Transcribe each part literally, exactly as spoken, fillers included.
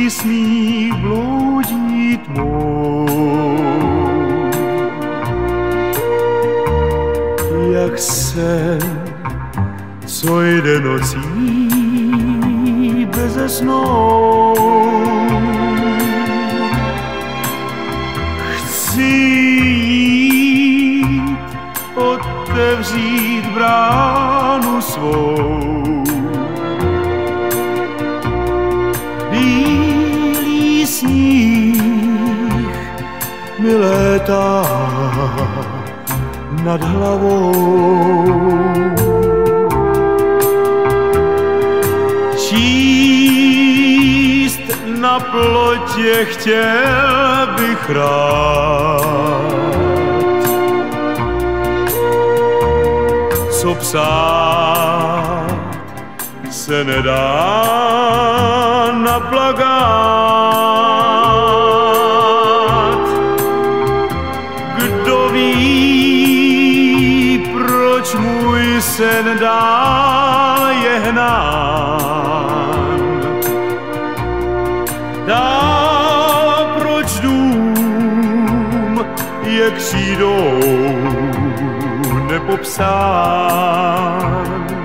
smích bloudí tmou. Jak sen, co jde nocí beze snou. Chci jít, otevřít bránu svou. Bílý sníh mi létá nad hlavou. Číst na plotě chtěl bych rád, co psát se nedá na plakát. Kdo ví, proč můj sen dál je hnán, dál proč dům je křídou nepopsán.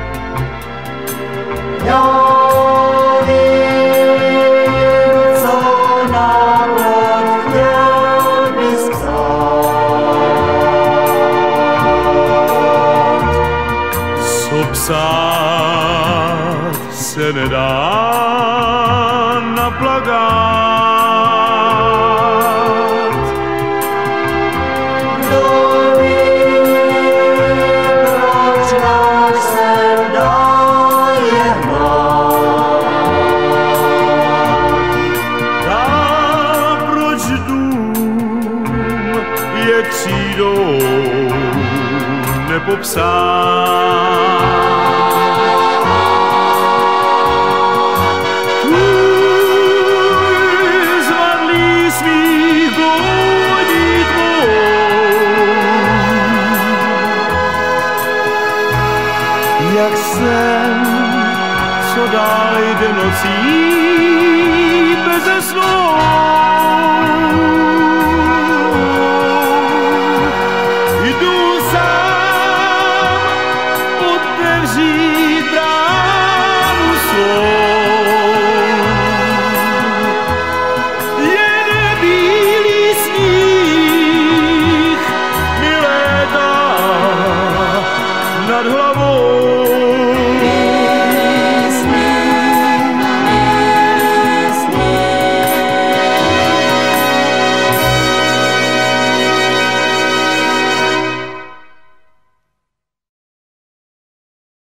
Já vím, co na plot chtěl bys psát. Co psát se nedá na plakát. Kdo ví, proč náš sen dál je hnát. Dál proč dům je křídou nepopsán. Jak sen, co dál jde nocí beze snou.